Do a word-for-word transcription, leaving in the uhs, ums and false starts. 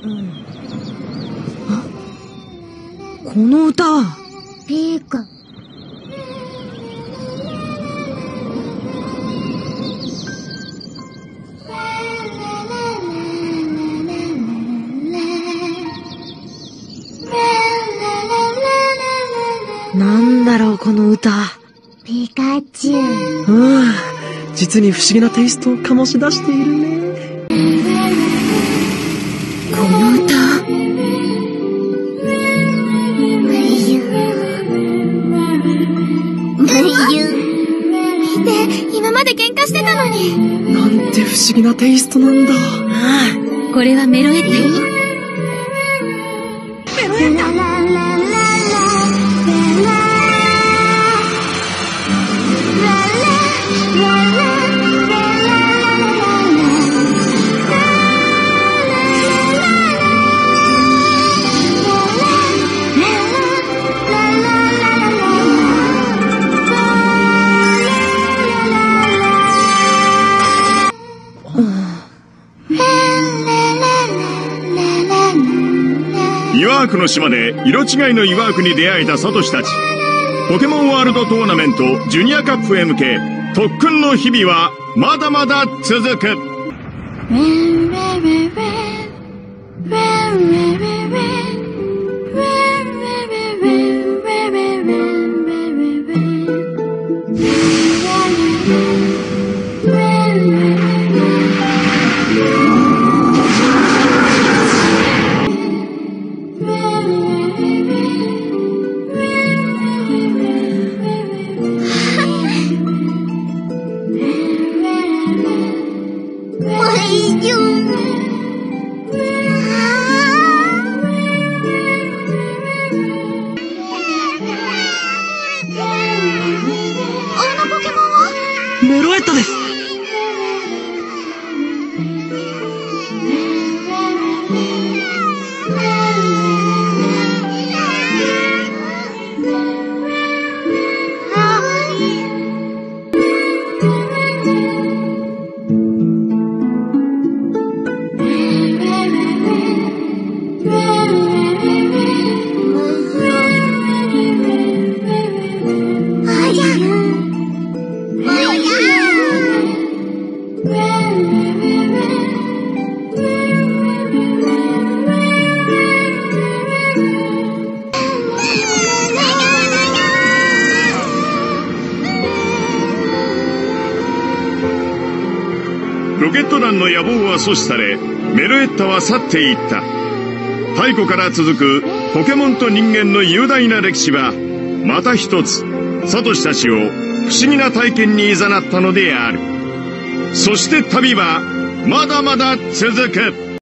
この歌。 ピーカ。 なんだろうこの歌。 ピカチュウ。 うん、実に不思議なテイストを醸し出しているね。この歌。 今まで喧嘩してたのに。 なんて不思議なテイストなんだ。ああ、これはメロエッタよ。 メロエッタ。 岩アークの島で色違いの岩アークに出会えたサトシたち。ポケモンワールドトーナメントジュニアカップへ向け特訓の日々はまだまだ続く。 メロエッタです。ロケット団の野望は阻止され、メロエッタは去っていった。太古から続くポケモンと人間の雄大な歴史はまた一つサトシたちを不思議な体験に誘ったのである。そして旅はまだまだ続く。